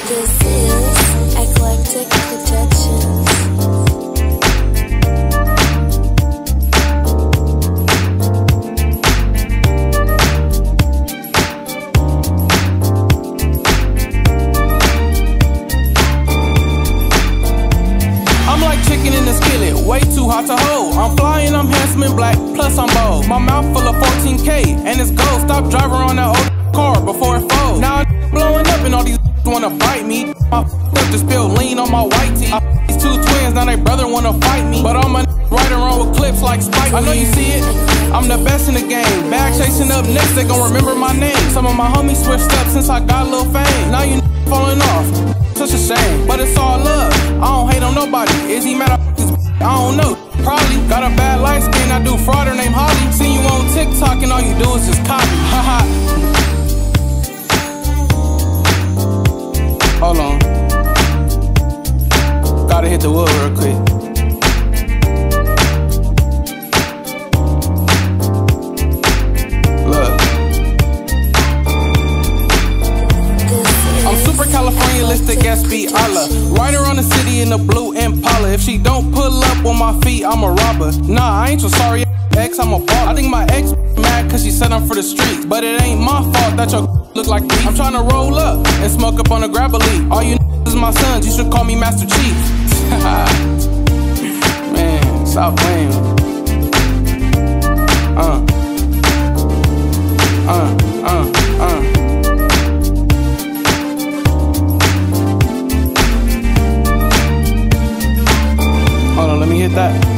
This is Eclectic Productions. I'm like chicken in the skillet, way too hot to hold. I'm flying, I'm handsome and black, plus I'm bold. My mouth full of 14K, and it's gold. Stop driving on that old car before it folds. Now I'm blowing up and all these wanna bite me. My up to spill lean on my white tee. These two twins, now they brother wanna fight me. But all my right around with clips like Spike. I know you see it, I'm the best in the game. Bag chasing up next, they gon' remember my name. Some of my homies switched up since I got a little fame. Now you falling off, such a shame. But it's all love, I don't hate on nobody. Is he mad at this? I don't know. Probably got a bad light skin, I do fraud, her name Holly. See you on TikTok and all you do is just copy. Haha. Hold on. Gotta hit the wood real quick. Look. I'm super Californialistic SB Allah. Rider on the city in the blue Impala. If she don't pull up on my feet, I'm a robber. Nah, I ain't so sorry, ex, I'm a baller. I think my ex mad cause she said I'm for the streets. But it ain't my fault that your look like me. I'm tryna roll up and smoke up on a grab a leaf. All you is my sons, you should call me Master Chief. Man, stop playing. Hold on, let me hit that.